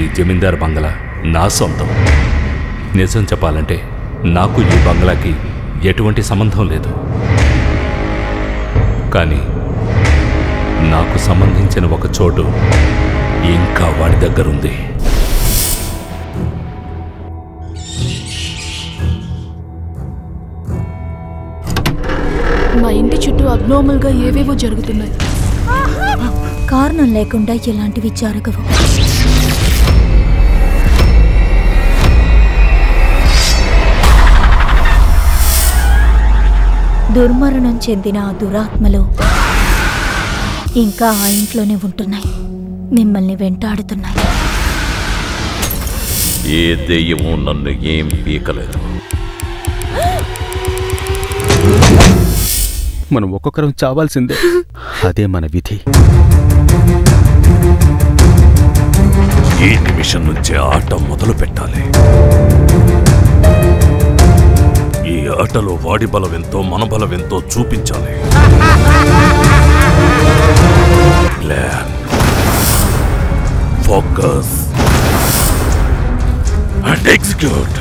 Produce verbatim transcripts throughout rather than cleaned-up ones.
ఈ జమీందార్ బంగ్లా నా సొంతం. నిజం చెప్పాలంటే నాకు ఈ బంగ్లాకి ఎటువంటి సంబంధం లేదు. కానీ నాకు సంబంధించిన ఒక చోటు ఇంకా వాడి దగ్గరుంది. మా ఇంటి చుట్టూ అబ్నార్మల్గా ఏవేవో జరుగుతున్నాయి. కారణం లేకుండా ఎలాంటివి జరగవు. దుర్మరణం చెందిన ఆ దురాత్మలు ఇంకా ఆ ఇంట్లోనే ఉంటున్నాయి, మిమ్మల్ని వెంటాడుతున్నాయి. ఏ దెయ్యమూ నన్ను ఏం పీకలేదు. మనం ఒక్కొక్కరం చావాల్సిందే, అదే మన విధి. ఈ నిమిషం నుంచే ఆట మొదలు పెట్టాలి. ఈ ఆటలో వాడి బలం ఎంతో మన బలం ఎంతో చూపించాలి. Plan, focus and execute.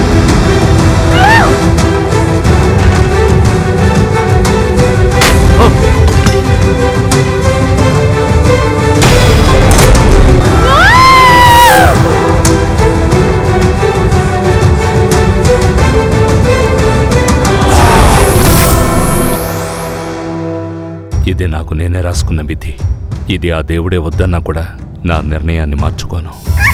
ఇది నాకు నేనే రాసుకున్న విధి. ఇది ఆ దేవుడే వద్దన్నా కూడా నా నిర్ణయాన్ని మార్చుకోను.